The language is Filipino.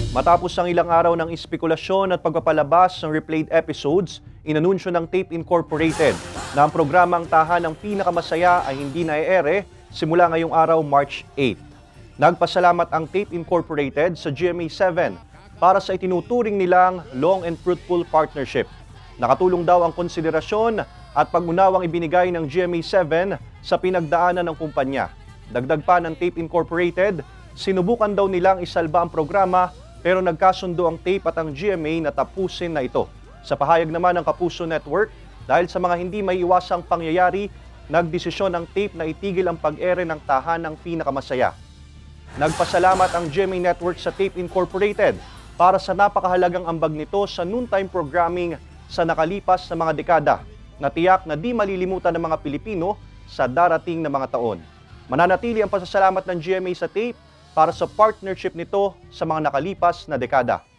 Matapos ang ilang araw ng espekulasyon at pagpapalabas ng replayed episodes, inanunsyo ng Tape Incorporated na ang programang Tahanang Pinakamasaya ay hindi na-e-ere simula ngayong araw, March 8. Nagpasalamat ang Tape Incorporated sa GMA7 para sa itinuturing nilang long and fruitful partnership. Nakatulong daw ang konsiderasyon at pag-unawang ibinigay ng GMA7 sa pinagdaanan ng kumpanya. Dagdag pa ng Tape Incorporated, sinubukan daw nilang isalba ang programa pero nagkasundo ang Tape at ang GMA na tapusin na ito. Sa pahayag naman ng Kapuso Network, dahil sa mga hindi maiiwasang pangyayari, nagdesisyon ang Tape na itigil ang pag-ere ng Tahanang Pinakamasaya. Nagpasalamat ang GMA Network sa Tape Incorporated para sa napakahalagang ambag nito sa noontime programming sa nakalipas na mga dekada na tiyak na di malilimutan ng mga Pilipino sa darating na mga taon. Mananatili ang pasasalamat ng GMA sa Tape para sa partnership nito sa mga nakalipas na dekada.